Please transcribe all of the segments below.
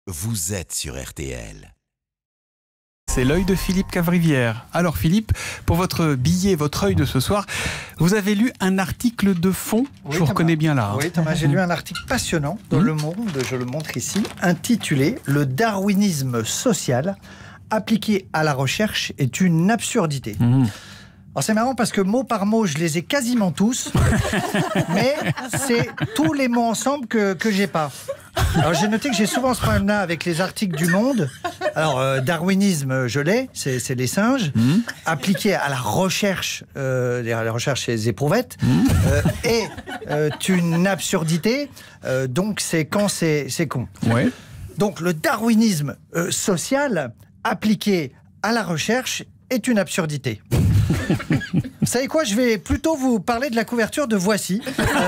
vous êtes sur RTL. C'est l'œil de Philippe Cavrivière. Alors Philippe, pour votre billet, votre œil de ce soir, vous avez lu un article de fond. Oui, je vous reconnais bien là. Oui Thomas, j'ai lu un article passionnant dans Le Monde, je le montre ici, intitulé « Le darwinisme social appliqué à la recherche est une absurdité ». Alors c'est marrant parce que mot par mot, je les ai quasiment tous, mais c'est tous les mots ensemble que j'ai pas. Alors j'ai noté que j'ai souvent ce problème-là avec les articles du Monde. Alors darwinisme, je l'ai, c'est les singes. Appliqué à la recherche, la recherche chez les éprouvettes, est une absurdité. Donc c'est quand c'est con. Ouais. Donc le darwinisme social appliqué à la recherche est une absurdité. Vous savez quoi, je vais plutôt vous parler de la couverture de Voici.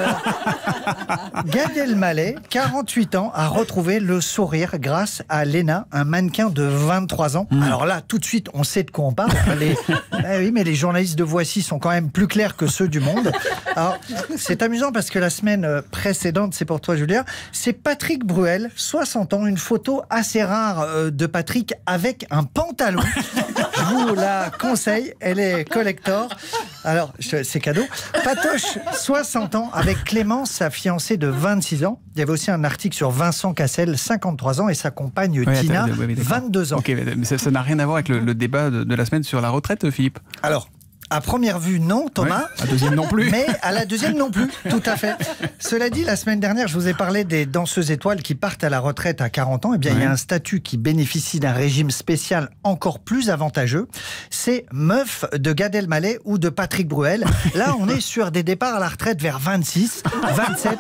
Gad Elmaleh, 48 ans, a retrouvé le sourire grâce à Léna, un mannequin de 23 ans. Alors là, tout de suite, on sait de quoi on parle. Oui, mais les journalistes de Voici sont quand même plus clairs que ceux du Monde. Alors, c'est amusant parce que la semaine précédente, c'est pour toi Julien, c'est Patrick Bruel, 60 ans, une photo assez rare de Patrick avec un pantalon. Je vous la conseille, elle est collector. Alors, c'est cadeau. Patoche, 60 ans, avec Clémence, sa fiancée de 26 ans. Il y avait aussi un article sur Vincent Cassel, 53 ans, et sa compagne Tina, 22 ans. Ok, mais ça n'a rien à voir avec le débat de la semaine sur la retraite, Philippe. Alors, à première vue, non, Thomas. À deuxième non plus. Mais à la deuxième non plus, tout à fait. Cela dit, la semaine dernière, je vous ai parlé des danseuses étoiles qui partent à la retraite à 40 ans. Eh bien, il y a un statut qui bénéficie d'un régime spécial encore plus avantageux. C'est meuf de Gad Elmaleh ou de Patrick Bruel. Là, on est sur des départs à la retraite vers 26, 27,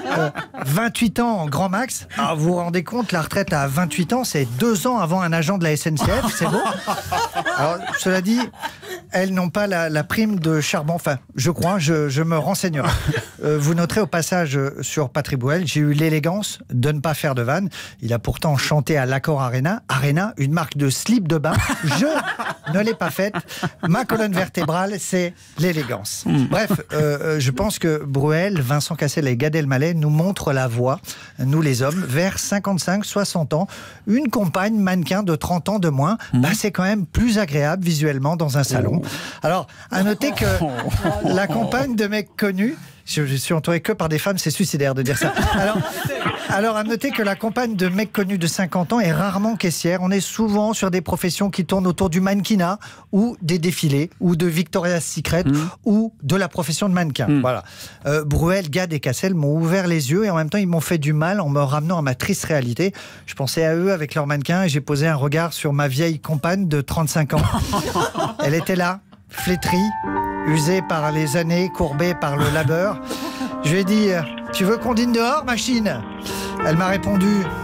28 ans en grand max. Alors, vous vous rendez compte, la retraite à 28 ans, c'est 2 ans avant un agent de la SNCF. C'est beau. Alors, cela dit, elles n'ont pas la prime de charbon. Enfin, je crois, je me renseignerai. Vous noterez au passage sur Patrick Bruel, j'ai eu l'élégance de ne pas faire de vanne. Il a pourtant chanté à l'Accor Arena. Arena, une marque de slip de bain. Je ne l'ai pas faite. Ma colonne vertébrale, c'est l'élégance. Bref, je pense que Bruel, Vincent Cassel et Gad Elmaleh nous montrent la voie, nous les hommes, vers 55-60 ans. Une compagne mannequin de 30 ans de moins, c'est quand même plus agréable visuellement dans un salon. Alors, à noter que la compagne de mecs connus, je suis entouré que par des femmes, c'est suicidaire de dire ça. Alors, à noter que la compagne de mecs connus de 50 ans est rarement caissière. On est souvent sur des professions qui tournent autour du mannequinat ou des défilés ou de Victoria's Secret ou de la profession de mannequin. Voilà. Bruel, Gad et Cassel m'ont ouvert les yeux et en même temps, ils m'ont fait du mal en me ramenant à ma triste réalité. Je pensais à eux avec leurs mannequins et j'ai posé un regard sur ma vieille compagne de 35 ans. Elle était là, flétrie, usée par les années, courbée par le labeur. Je lui ai dit « Tu veux qu'on dîne dehors, machine ?» Elle m'a répondu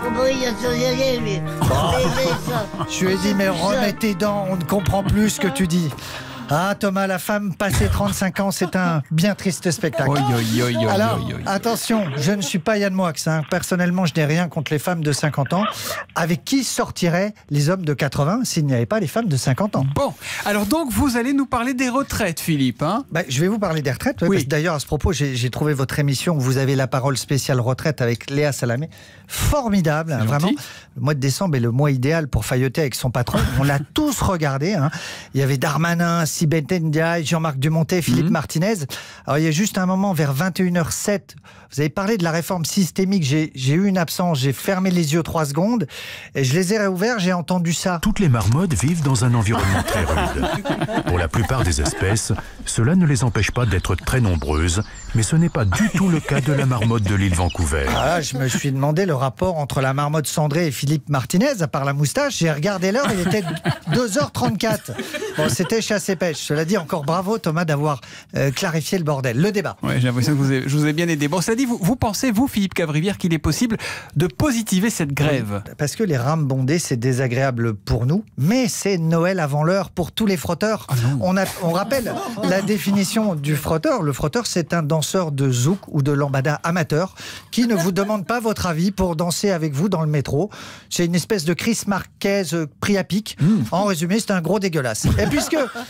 Je lui ai dit « Mais remets tes dents, on ne comprend plus ce que tu dis. » Ah Thomas, la femme passée 35 ans, c'est un bien triste spectacle. Alors, attention, je ne suis pas Yann Moix. Personnellement, je n'ai rien contre les femmes de 50 ans. Avec qui sortiraient les hommes de 80 s'il n'y avait pas les femmes de 50 ans? Bon, alors donc vous allez nous parler des retraites, Philippe. Je vais vous parler des retraites. Parce que d'ailleurs, à ce propos, j'ai trouvé votre émission où vous avez la parole spéciale retraite avec Léa Salamé. Formidable, vraiment. Le mois de décembre est le mois idéal pour failloter avec son patron. On l'a tous regardé. Il y avait Darmanin, Sibeth Ndiaye, Jean-Marc Dumontet, Philippe Martinez. Alors, il y a juste un moment, vers 21h07, vous avez parlé de la réforme systémique. J'ai eu une absence, j'ai fermé les yeux 3 secondes et je les ai réouverts, j'ai entendu ça. Toutes les marmottes vivent dans un environnement très rude. Pour la plupart des espèces, cela ne les empêche pas d'être très nombreuses, mais ce n'est pas du tout le cas de la marmotte de l'île Vancouver. Ah, je me suis demandé le rapport entre la marmotte cendrée et Philippe Martinez, à part la moustache. J'ai regardé l'heure, il était 2h34. Bon, c'était chasse et pêche. Cela dit, encore bravo Thomas d'avoir clarifié le bordel. Le débat. Oui, j'ai l'impression que je vous ai bien aidé. Bon, cela dit, vous pensez, vous, Philippe Cavrivière, qu'il est possible de positiver cette grève? Parce que les rames bondées, c'est désagréable pour nous, mais c'est Noël avant l'heure pour tous les frotteurs. On rappelle la définition du frotteur. Le frotteur, c'est un danseur de zouk ou de lambada amateur qui ne vous demande pas votre avis pour danser avec vous dans le métro. C'est une espèce de Chris Marquez pris à pic. En résumé, c'est un gros dégueulasse. Et puisque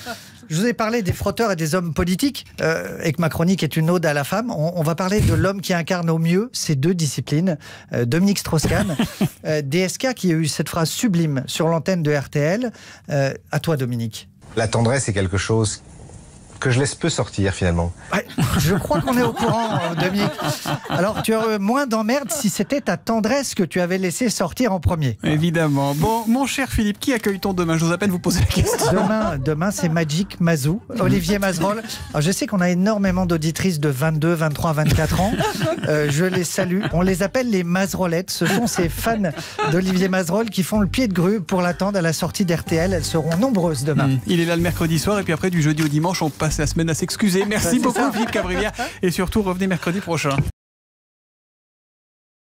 Je vous ai parlé des frotteurs et des hommes politiques, et que ma chronique est une ode à la femme. On va parler de l'homme qui incarne au mieux ces deux disciplines, Dominique Strauss-Kahn, DSK, qui a eu cette phrase sublime sur l'antenne de RTL. À toi, Dominique. La tendresse est quelque chose que je laisse peu sortir finalement. Ouais, je crois qu'on est au courant, Dominique. Alors, tu aurais moins d'emmerde si c'était ta tendresse que tu avais laissé sortir en premier. Évidemment. Bon, mon cher Philippe, qui accueille-t-on demain? Je vous appelle vous poser la question. Demain c'est Magic Mazou, Olivier Mazerolle. Alors, je sais qu'on a énormément d'auditrices de 22, 23, 24 ans. Je les salue. On les appelle les Mazerollettes. Ce sont ces fans d'Olivier Mazerolle qui font le pied de grue pour l'attendre à la sortie d'RTL. Elles seront nombreuses demain. Il est là le mercredi soir et puis après du jeudi au dimanche, on passe la semaine à s'excuser. Merci beaucoup Philippe Cavrivière et surtout revenez mercredi prochain.